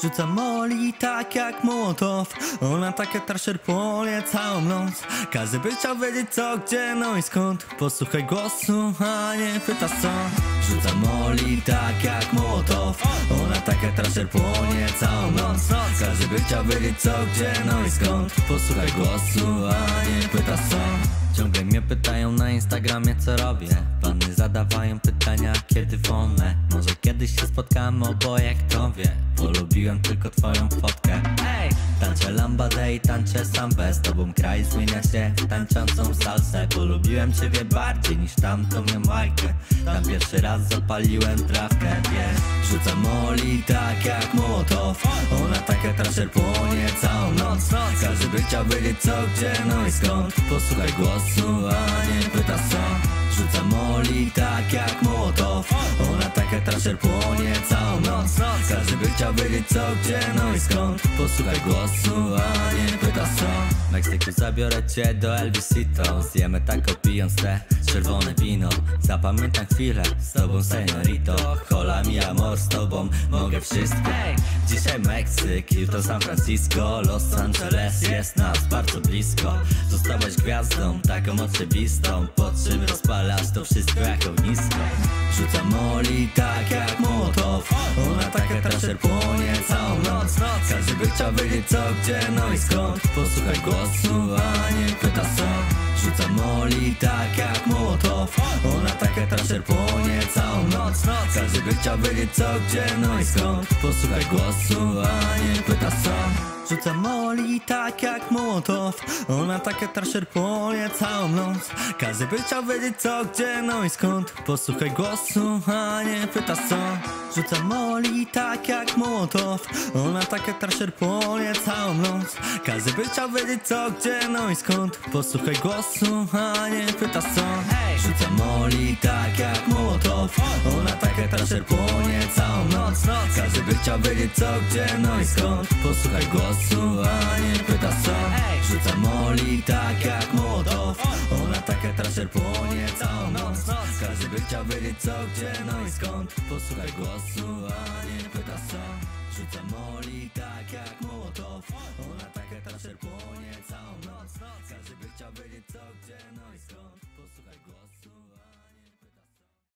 Rzuca moli tak jak Mołotow. Ona takie trasher polie całą noc. Każdy by chciał wiedzieć co, gdzie, no i skąd. Posłuchaj głosu, a nie pyta co. Rzuca moli tak jak Mołotow. Ona takie trasher płonie całą noc. Każdy by chciał wiedzieć co, gdzie, no i skąd. Posłuchaj głosu, a nie pyta co. Ciągle mnie pytają na Instagramie co robię. Pany zadawają pytania kiedy wolne. Może kiedyś się spotkamy oboje, kto wie. Polubiłem tylko twoją fotkę. Tańczę lambadę i tańczę sambę. Z tobą kraj zmienia się w tańczącą salsę. Polubiłem ciebie bardziej niż tamtą Jamajkę. Tam pierwszy raz zapaliłem trawkę, wiesz. Rzucam moli tak jak Mołotow. Ona takie trasher płonie całą noc. Każdy by chciał wiedzieć co, gdzie, no i skąd. Posłuchaj głosu, a nie pyta co. Rzucam moli tak jak Mołotow. Ona takie trasher płonie całą noc. Każdy by chciał wiedzieć co, gdzie, no i skąd. Posłuchaj głosu, a nie pyta co. W Meksyku zabiorę cię do Elvisito. Zjemy tak pijąc te czerwone wino. Zapamiętam chwilę z tobą seniorito. Hola mi amor, z tobą mogę wszystko. Dzisiaj Meksyk, jutro San Francisco. Los Angeles jest nas bardzo blisko. Zostałaś gwiazdą, taką oczywistą. Po czym rozpalasz to wszystko jak ognisko. Rzucam moli tak jak Mołotow. Ona takie trasher płonie całą noc. Każdy by chciał wiedzieć co, gdzie, no i skąd. Posłuchaj głosu, a nie pyta co. Rzucam moli tak jak Mołotow. Ona takie trasher płonie całą noc. Każdy by chciał wiedzieć co, gdzie, no i skąd. Posłuchaj głosu, a nie pyta co. Rzucam moli tak jak Mołotow. Ona takie trasher płonie całą noc. Każdy by chciał wiedzieć co, gdzie, no i skąd. Posłuchaj głosu, a nie pyta co. Rzucam moli tak jak Mołotow. Ona takie trasher płonie całą noc. Każdy by chciał wiedzieć co, gdzie, no i skąd. Posłuchaj głosu, a nie pyta co. Rzucam moli tak jak Mołotow. Ona takie trasher płonie całą noc. Każdy by chciał wiedzieć co, gdzie, no i skąd. Posłuchaj głosu, a nie pyta co. Rzucam moli tak jak Mołotow. Ona takie trasher płonie całą noc. Każdy by chciał wiedzieć co, gdzie, no i skąd. Posłuchaj głosu, a nie pyta co. Rzucam moli tak jak Mołotow. Ona takie trasher płonie całą noc. Każdy by chciał wiedzieć co, gdzie, no i skąd.